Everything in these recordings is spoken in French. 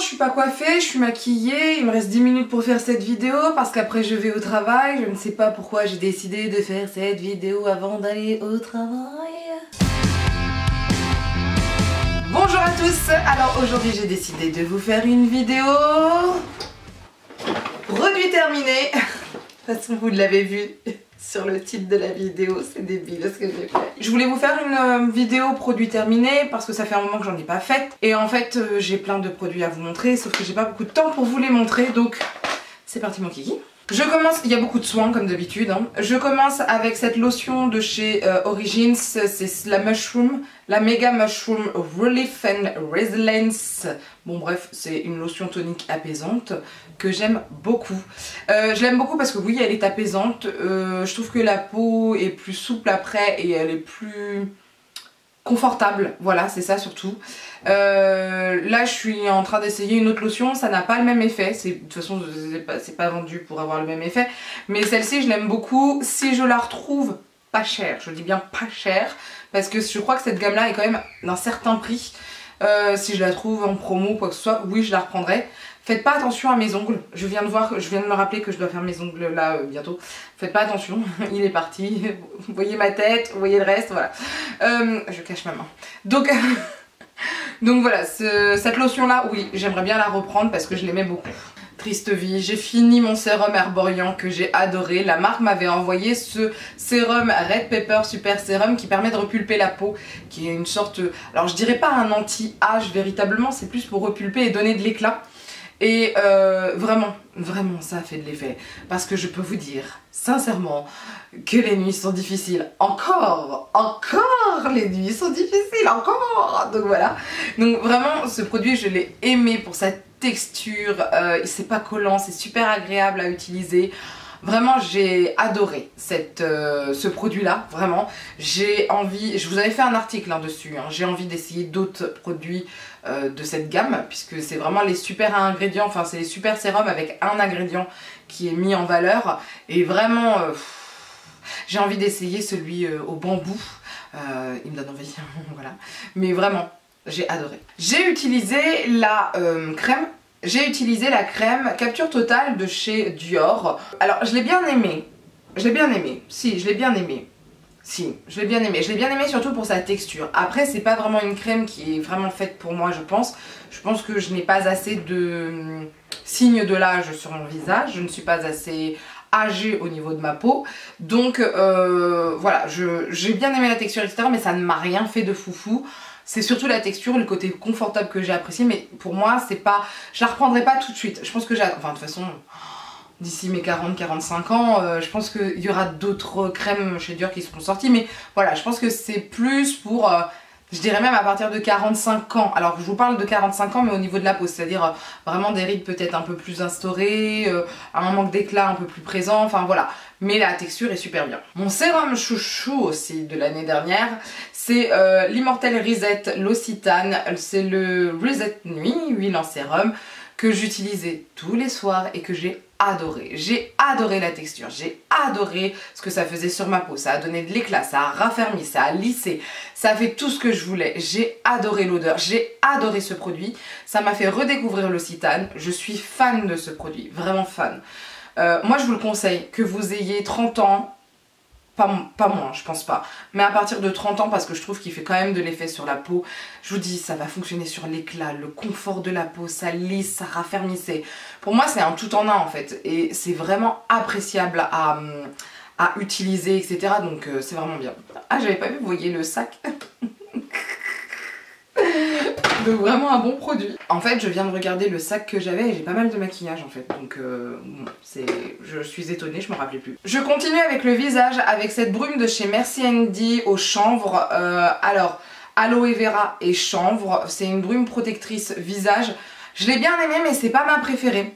je suis pas coiffée, je suis maquillée, il me reste 10 minutes pour faire cette vidéo parce qu'après je vais au travail. Je ne sais pas pourquoi j'ai décidé de faire cette vidéo avant d'aller au travail. Bonjour à tous, alors aujourd'hui j'ai décidé de vous faire une vidéo produit terminé. De toute façon vous l'avez vu sur le titre de la vidéo, c'est débile ce que j'ai fait. Je voulais vous faire une vidéo produit terminé parce que ça fait un moment que j'en ai pas faite. Et en fait j'ai plein de produits à vous montrer, sauf que j'ai pas beaucoup de temps pour vous les montrer, donc c'est parti mon kiki. Je commence, il y a beaucoup de soins comme d'habitude, hein. Je commence avec cette lotion de chez Origins, c'est la Mushroom, la Mega Mushroom Relief and Resilience. Bon bref, c'est une lotion tonique apaisante que j'aime beaucoup. Je l'aime beaucoup parce que oui, elle est apaisante, je trouve que la peau est plus souple après et elle est plus confortable, voilà, c'est ça surtout. Là je suis en train d'essayer une autre lotion, ça n'a pas le même effet, de toute façon c'est pas vendu pour avoir le même effet, mais celle-ci je l'aime beaucoup. Si je la retrouve pas chère, je dis bien pas chère, parce que je crois que cette gamme là est quand même d'un certain prix, si je la trouve en promo ou quoi que ce soit, oui je la reprendrai. Faites pas attention à mes ongles, je viens de me rappeler que je dois faire mes ongles là bientôt. Faites pas attention, il est parti, vous voyez ma tête, vous voyez le reste, voilà. Je cache ma main. Donc voilà, cette lotion là, oui, j'aimerais bien la reprendre parce que je l'aimais beaucoup. Triste vie, j'ai fini mon sérum Herborian que j'ai adoré. La marque m'avait envoyé ce sérum Red Pepper Super Sérum qui permet de repulper la peau, qui est une sorte, alors je dirais pas un anti-âge véritablement, c'est plus pour repulper et donner de l'éclat. Et vraiment ça a fait de l'effet, parce que je peux vous dire sincèrement que les nuits sont difficiles, encore les nuits sont difficiles, encore. Donc voilà, donc vraiment ce produit je l'ai aimé pour sa texture, c'est pas collant, c'est super agréable à utiliser. Vraiment j'ai adoré ce produit là, vraiment. J'ai envie, je vous avais fait un article dessus, hein. J'ai envie d'essayer d'autres produits de cette gamme, puisque c'est vraiment les super ingrédients, enfin c'est les super sérums avec un ingrédient qui est mis en valeur. Et vraiment j'ai envie d'essayer celui au bambou, il me donne envie, voilà. Mais vraiment j'ai adoré. J'ai utilisé la crème. J'ai utilisé la crème Capture Totale de chez Dior. Alors je l'ai bien aimée. Je l'ai bien aimée. Si, je l'ai bien aimée. Si, je l'ai bien aimée. Je l'ai bien aimée surtout pour sa texture. Après, c'est pas vraiment une crème qui est vraiment faite pour moi, je pense. Je pense que je n'ai pas assez de signes de l'âge sur mon visage. Je ne suis pas assez âgée au niveau de ma peau. Donc voilà, j'ai bien aimé la texture, etc. Mais ça ne m'a rien fait de foufou. C'est surtout la texture, le côté confortable que j'ai apprécié, mais pour moi c'est pas, je la reprendrai pas tout de suite. Je pense que enfin de toute façon d'ici mes 40-45 ans, je pense qu'il y aura d'autres crèmes chez Dior qui seront sorties, mais voilà, je pense que c'est plus pour, je dirais même à partir de 45 ans. Alors je vous parle de 45 ans mais au niveau de la peau, c'est-à-dire vraiment des rides peut-être un peu plus instaurées, un manque d'éclat un peu plus présent, enfin voilà. Mais la texture est super bien. Mon sérum chouchou aussi de l'année dernière, c'est l'Immortel Reset L'Occitane. C'est le Reset Nuit, huile en sérum, que j'utilisais tous les soirs et que j'ai adoré. J'ai adoré la texture, j'ai adoré ce que ça faisait sur ma peau. Ça a donné de l'éclat, ça a raffermi, ça a lissé, ça a fait tout ce que je voulais. J'ai adoré l'odeur, j'ai adoré ce produit. Ça m'a fait redécouvrir l'Occitane. Je suis fan de ce produit, vraiment fan. Moi je vous le conseille, que vous ayez 30 ans, pas moins je pense pas, mais à partir de 30 ans parce que je trouve qu'il fait quand même de l'effet sur la peau. Je vous dis, ça va fonctionner sur l'éclat, le confort de la peau, ça lisse, ça raffermissait. Pour moi c'est un tout en un en fait et c'est vraiment appréciable à utiliser, etc. Donc c'est vraiment bien. Ah j'avais pas vu, vous voyez le sac. Donc vraiment un bon produit. En fait je viens de regarder le sac que j'avais et j'ai pas mal de maquillage en fait. Donc je suis étonnée, je me rappelais plus. Je continue avec le visage avec cette brume de chez Merci Andy au chanvre. Alors aloe vera et chanvre. C'est une brume protectrice visage. Je l'ai bien aimée mais c'est pas ma préférée.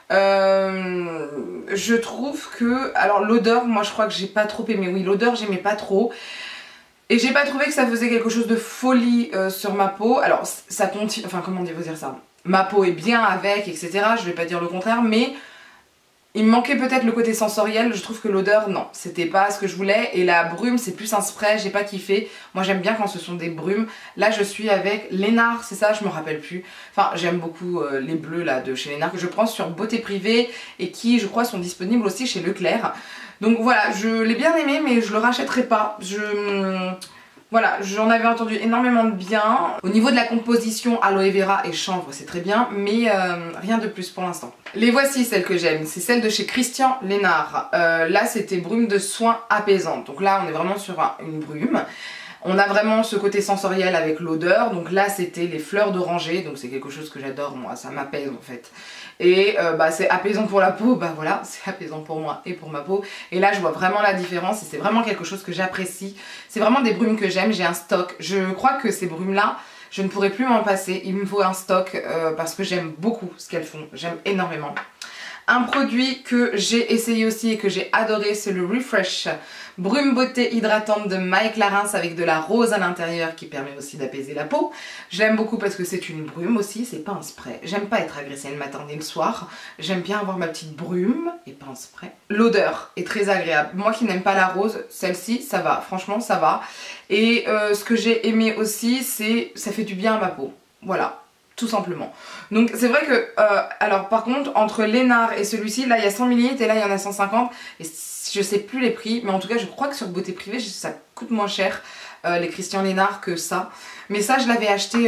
Je trouve que... Alors l'odeur, moi je crois que j'ai pas trop aimé. Oui l'odeur j'aimais pas trop. Et j'ai pas trouvé que ça faisait quelque chose de folie sur ma peau. Alors ça continue, enfin comment vous dire ça, ma peau est bien avec, etc. Je vais pas dire le contraire, mais Il me manquait peut-être le côté sensoriel, je trouve que l'odeur, non, c'était pas ce que je voulais. Et la brume, c'est plus un spray, j'ai pas kiffé. Moi j'aime bien quand ce sont des brumes. Là je suis avec Lénard, c'est ça, je me rappelle plus. Enfin j'aime beaucoup les bleus là de chez Lénard que je prends sur Beauté Privée et qui je crois sont disponibles aussi chez Leclerc. Donc voilà, je l'ai bien aimé mais je le rachèterai pas. Voilà, j'en avais entendu énormément de bien. Au niveau de la composition, aloe vera et chanvre, c'est très bien, mais rien de plus pour l'instant. Les voici celles que j'aime, c'est celles de chez Christian Lénard. Là, c'était brume de soins apaisante. Donc là, on est vraiment sur une brume. On a vraiment ce côté sensoriel avec l'odeur. Donc là, c'était les fleurs d'oranger. Donc c'est quelque chose que j'adore, moi, ça m'apaise en fait. Et c'est apaisant pour la peau, bah voilà, c'est apaisant pour moi et pour ma peau. Et là je vois vraiment la différence et c'est vraiment quelque chose que j'apprécie. C'est vraiment des brumes que j'aime, j'ai un stock. Je crois que ces brumes là, je ne pourrais plus m'en passer. Il me faut un stock parce que j'aime beaucoup ce qu'elles font, j'aime énormément. Un produit que j'ai essayé aussi et que j'ai adoré, c'est le Refresh Brume Beauté Hydratante de Mike Larins avec de la rose à l'intérieur qui permet aussi d'apaiser la peau. Je l'aime beaucoup parce que c'est une brume aussi, c'est pas un spray. J'aime pas être agressée le matin et le soir. J'aime bien avoir ma petite brume et pas un spray. L'odeur est très agréable. Moi qui n'aime pas la rose, celle-ci, ça va. Franchement, ça va. Et ce que j'ai aimé aussi, c'est ça fait du bien à ma peau. Voilà. Tout simplement. Donc c'est vrai que, alors par contre, entre Lénard et celui-ci, là il y a 100 ml et là il y en a 150. Et je sais plus les prix, mais en tout cas je crois que sur Beauté Privée, ça coûte moins cher, les Christian Lénard, que ça. Mais ça je l'avais acheté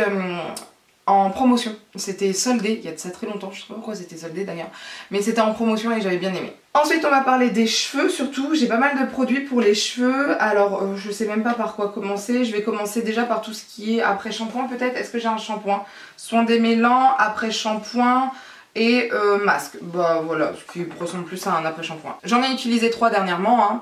en promotion. C'était soldé, il y a de ça très longtemps, je sais pas pourquoi c'était soldé d'ailleurs. Mais c'était en promotion et j'avais bien aimé. Ensuite on va parler des cheveux surtout, j'ai pas mal de produits pour les cheveux. Alors je sais même pas par quoi commencer, je vais commencer déjà par tout ce qui est après shampoing peut-être. Est-ce que j'ai un shampoing? Soin démêlant, après shampoing et masque. Bah voilà, ce qui ressemble plus à un après shampoing. J'en ai utilisé 3 dernièrement hein.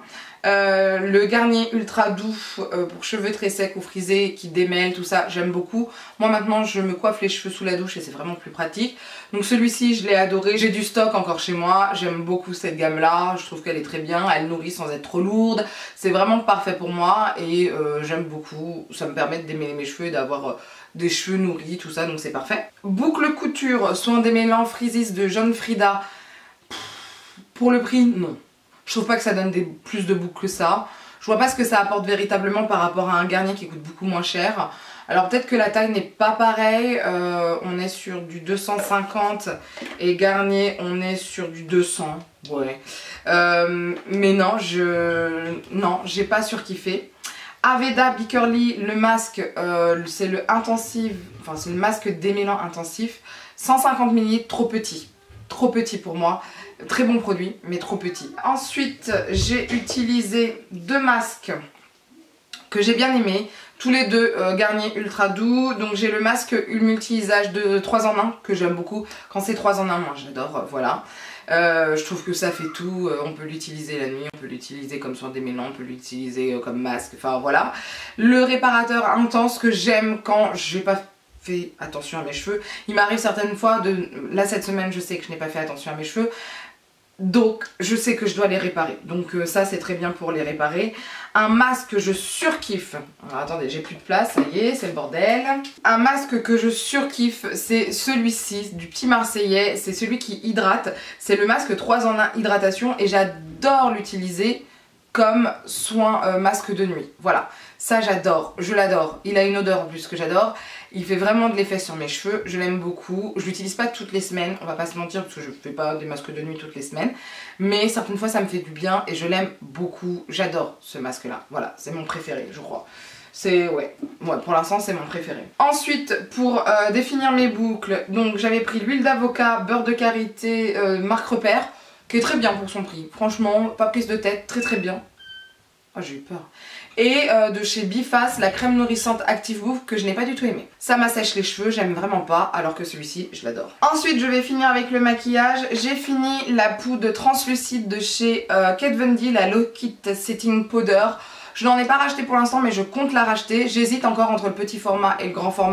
Le Garnier Ultra Doux pour cheveux très secs ou frisés qui démêlent, tout ça, j'aime beaucoup. Moi maintenant je me coiffe les cheveux sous la douche et c'est vraiment plus pratique. Donc celui-ci je l'ai adoré, j'ai du stock encore chez moi, j'aime beaucoup cette gamme là, je trouve qu'elle est très bien, elle nourrit sans être trop lourde. C'est vraiment parfait pour moi et j'aime beaucoup, ça me permet de démêler mes cheveux et d'avoir des cheveux nourris, tout ça, donc c'est parfait. Boucle couture, soin démêlant Frizzis de John Frieda. Pour le prix, non. Je trouve pas que ça donne plus de boucles que ça. Je vois pas ce que ça apporte véritablement par rapport à un Garnier qui coûte beaucoup moins cher. Alors peut-être que la taille n'est pas pareille. On est sur du 250 et Garnier on est sur du 200. Ouais. Mais non, j'ai pas surkiffé. Aveda Bicurly, le masque, c'est le masque démêlant intensif. 150 ml, trop petit. Trop petit pour moi. Très bon produit, mais trop petit. Ensuite, j'ai utilisé 2 masques que j'ai bien aimés. Tous les deux Garnier Ultra Doux. Donc j'ai le masque multi-usage de 3 en 1 que j'aime beaucoup. Quand c'est 3 en 1, moi j'adore, voilà. Je trouve que ça fait tout, on peut l'utiliser la nuit, on peut l'utiliser comme soin démêlant, on peut l'utiliser comme masque, enfin voilà. Le réparateur intense que j'aime quand j'ai pas fait attention à mes cheveux. Il m'arrive certaines fois là cette semaine je sais que je n'ai pas fait attention à mes cheveux. Donc je sais que je dois les réparer, donc ça c'est très bien pour les réparer. Un masque que je surkiffe, alors attendez j'ai plus de place, ça y est c'est le bordel. Un masque que je surkiffe c'est celui-ci du Petit Marseillais, c'est celui qui hydrate. C'est le masque 3 en 1 hydratation et j'adore l'utiliser comme soin masque de nuit. Voilà, ça j'adore, je l'adore. Il a une odeur en plus que j'adore. Il fait vraiment de l'effet sur mes cheveux, je l'aime beaucoup. Je l'utilise pas toutes les semaines, on va pas se mentir parce que je fais pas des masques de nuit toutes les semaines. Mais certaines fois ça me fait du bien et je l'aime beaucoup. J'adore ce masque là, voilà, c'est mon préféré je crois. C'est, ouais, pour l'instant c'est mon préféré. Ensuite, pour définir mes boucles, donc j'avais pris l'huile d'avocat, beurre de karité, marque Repère, qui est très bien pour son prix. Franchement, pas prise de tête, très très bien. Oh j'ai eu peur. Et de chez Biface, la crème nourrissante Active Move que je n'ai pas du tout aimé. Ça m'assèche les cheveux, j'aime vraiment pas, alors que celui-ci, je l'adore. Ensuite, je vais finir avec le maquillage. J'ai fini la poudre translucide de chez Kat Von D, la Low Kit Setting Powder. Je n'en ai pas racheté pour l'instant, mais je compte la racheter. J'hésite encore entre le petit format et le grand format.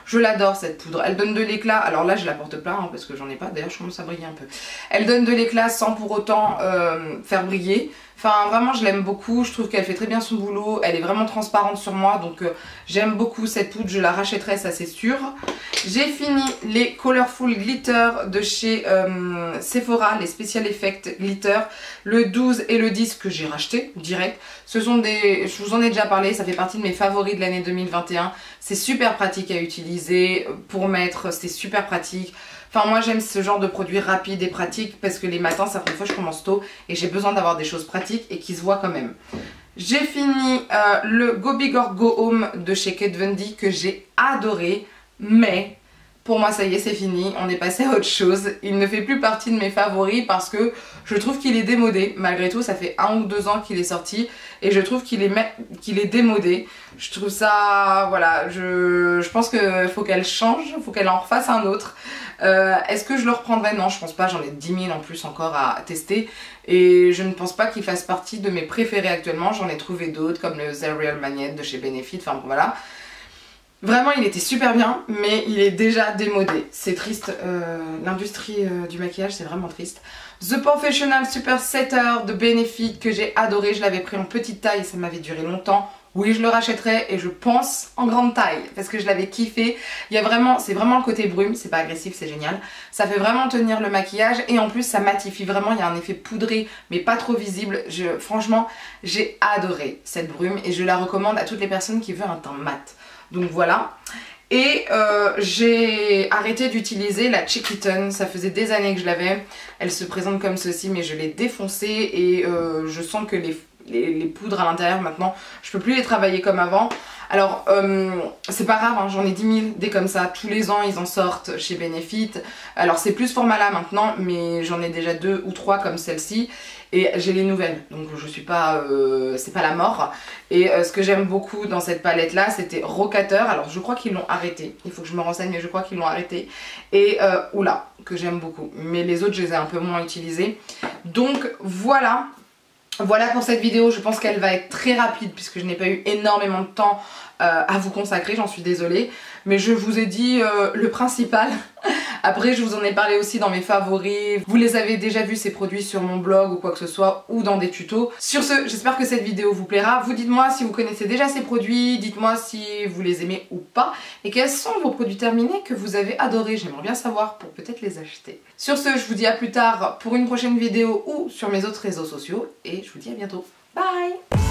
Je l'adore cette poudre, elle donne de l'éclat. Alors là je la porte pas hein, parce que j'en ai pas, d'ailleurs je commence à briller un peu. Elle donne de l'éclat sans pour autant faire briller. Enfin vraiment je l'aime beaucoup, je trouve qu'elle fait très bien son boulot, elle est vraiment transparente sur moi donc j'aime beaucoup cette poudre, je la rachèterai ça c'est sûr. J'ai fini les Colorful Glitter de chez Sephora, les Special Effects Glitter, le 12 et le 10 que j'ai racheté direct. Ce sont des, je vous en ai déjà parlé, ça fait partie de mes favoris de l'année 2021, c'est super pratique à utiliser, pour mettre c'est super pratique. Enfin moi j'aime ce genre de produits rapides et pratiques parce que les matins certaines fois je commence tôt et j'ai besoin d'avoir des choses pratiques et qui se voient quand même. J'ai fini le Go Big or Go Home de chez Kat Von D que j'ai adoré, mais pour moi ça y est c'est fini, on est passé à autre chose. Il ne fait plus partie de mes favoris parce que je trouve qu'il est démodé. Malgré tout ça fait 1 ou 2 ans qu'il est sorti et je trouve qu'il est démodé. Je trouve ça, voilà, je pense qu'il faut qu'elle change, il faut qu'elle en refasse un autre. Est-ce que je le reprendrai? Non je pense pas, j'en ai 10 000 en plus encore à tester et je ne pense pas qu'il fasse partie de mes préférés actuellement. J'en ai trouvé d'autres comme le The Real Magnet de chez Benefit, enfin voilà. Vraiment il était super bien mais il est déjà démodé, c'est triste, l'industrie du maquillage c'est vraiment triste. The Professional Super Setter de Benefit que j'ai adoré, je l'avais pris en petite taille, ça m'avait duré longtemps. Oui je le rachèterai et je pense en grande taille parce que je l'avais kiffé. Il y a vraiment, c'est vraiment le côté brume, c'est pas agressif, c'est génial. Ça fait vraiment tenir le maquillage et en plus ça matifie vraiment, il y a un effet poudré mais pas trop visible. Franchement j'ai adoré cette brume et je la recommande à toutes les personnes qui veulent un teint mat. Donc voilà. Et j'ai arrêté d'utiliser la Chiquiton, ça faisait des années que je l'avais. Elle se présente comme ceci mais je l'ai défoncée et je sens que les poudres à l'intérieur maintenant, je peux plus les travailler comme avant. Alors c'est pas grave, hein, j'en ai 10 000 des comme ça, tous les ans ils en sortent chez Benefit. Alors c'est plus format là maintenant mais j'en ai déjà 2 ou 3 comme celle-ci. Et j'ai les nouvelles, donc je suis pas, c'est pas la mort. Et ce que j'aime beaucoup dans cette palette là, c'était Rocateur. Alors je crois qu'ils l'ont arrêté, il faut que je me renseigne mais je crois qu'ils l'ont arrêté. Et Oula, que j'aime beaucoup. Mais les autres je les ai un peu moins utilisés. Donc voilà. Voilà pour cette vidéo, je pense qu'elle va être très rapide puisque je n'ai pas eu énormément de temps à vous consacrer, j'en suis désolée. Mais je vous ai dit le principal. Après je vous en ai parlé aussi dans mes favoris. Vous les avez déjà vus ces produits sur mon blog ou quoi que ce soit ou dans des tutos. Sur ce, j'espère que cette vidéo vous plaira. Vous dites-moi si vous connaissez déjà ces produits, dites-moi si vous les aimez ou pas. Et quels sont vos produits terminés que vous avez adorés. J'aimerais bien savoir pour peut-être les acheter. Sur ce, je vous dis à plus tard pour une prochaine vidéo ou sur mes autres réseaux sociaux. Et je vous dis à bientôt. Bye!